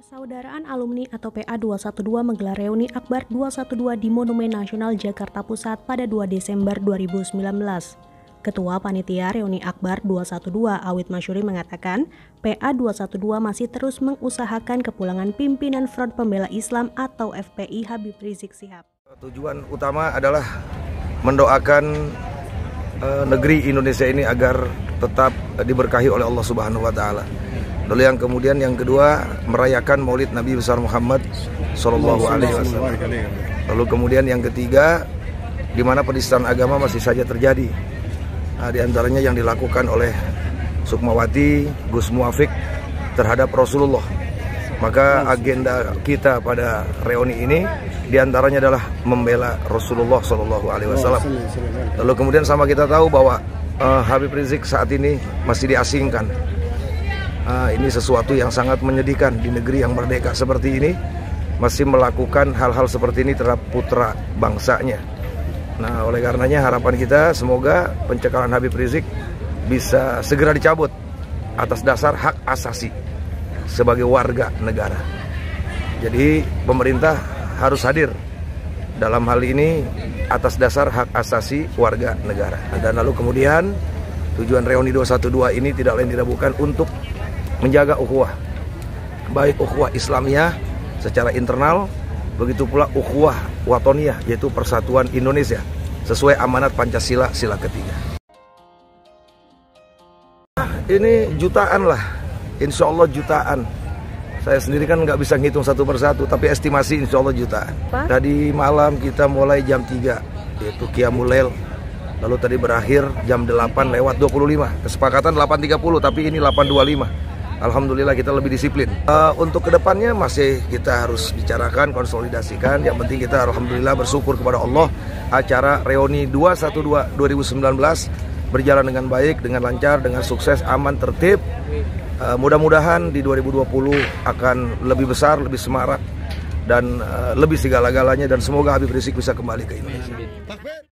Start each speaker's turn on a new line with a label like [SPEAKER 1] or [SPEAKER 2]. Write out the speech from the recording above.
[SPEAKER 1] Persaudaraan Alumni atau PA 212 menggelar reuni Akbar 212 di Monumen Nasional Jakarta Pusat pada 2 Desember 2019. Ketua Panitia Reuni Akbar 212 Awid Masyuri mengatakan, PA 212 masih terus mengusahakan kepulangan pimpinan Front Pembela Islam atau FPI Habib Rizik Syihab.
[SPEAKER 2] Tujuan utama adalah mendoakan negeri Indonesia ini agar tetap diberkahi oleh Allah Subhanahu wa taala. Lalu yang kedua merayakan Maulid Nabi besar Muhammad Sallallahu Alaihi Wasallam. Lalu kemudian yang ketiga, di mana penistaan agama masih saja terjadi. Di antaranya yang dilakukan oleh Sukmawati, Gus Muafik terhadap Rasulullah. Maka agenda kita pada reuni ini diantaranya adalah membela Rasulullah Sallallahu Alaihi Wasallam. Lalu kemudian sama kita tahu bahwa Habib Rizik saat ini masih diasingkan. Ini sesuatu yang sangat menyedihkan di negeri yang merdeka seperti ini, masih melakukan hal-hal seperti ini terhadap putra bangsanya. Nah, oleh karenanya harapan kita semoga pencekalan Habib Rizik bisa segera dicabut atas dasar hak asasi sebagai warga negara. Jadi pemerintah harus hadir dalam hal ini atas dasar hak asasi warga negara. Dan lalu kemudian tujuan reuni 212 ini tidak lain tidak bukan untuk menjaga ukhuwah, baik ukhuwah Islamiyah secara internal, begitu pula ukhuwah watoniyah, yaitu persatuan Indonesia sesuai amanat Pancasila sila ketiga. Ini jutaan lah, insya Allah jutaan. Saya sendiri kan nggak bisa ngitung satu persatu, tapi estimasi insya Allah jutaan. Tadi malam kita mulai jam 3, yaitu Qiyamul Lail. Lalu tadi berakhir jam 8:25. Kesepakatan 8:30, tapi ini 8:25. Alhamdulillah kita lebih disiplin. Untuk kedepannya masih kita harus bicarakan, konsolidasikan. Yang penting kita alhamdulillah bersyukur kepada Allah. Acara reuni 212 2019 berjalan dengan baik, dengan lancar, dengan sukses, aman, tertib. Mudah-mudahan di 2020 akan lebih besar, lebih semarak, dan lebih segala-galanya. Dan semoga Habib Rizik bisa kembali ke Indonesia.